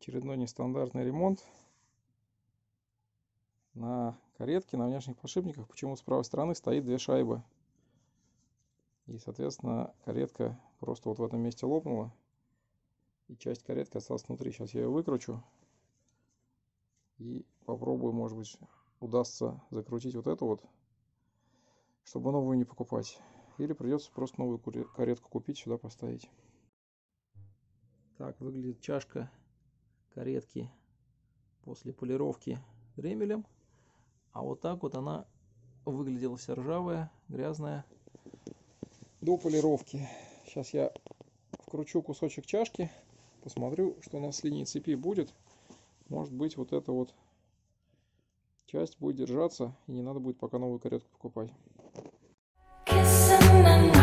Очередной нестандартный ремонт на каретке, на внешних подшипниках. Почему с правой стороны стоит две шайбы. И, соответственно, каретка просто вот в этом месте лопнула. И часть каретки осталась внутри. Сейчас я ее выкручу. И попробую, может быть, удастся закрутить вот эту вот, чтобы новую не покупать. Или придется просто новую каретку купить, сюда поставить. Так выглядит чашка каретки после полировки дремелем. А вот так вот она выглядела вся ржавая, грязная до полировки. Сейчас я вкручу кусочек чашки, посмотрю, что у нас с линии цепи будет. Может быть, вот эта вот часть будет держаться, и не надо будет пока новую каретку покупать.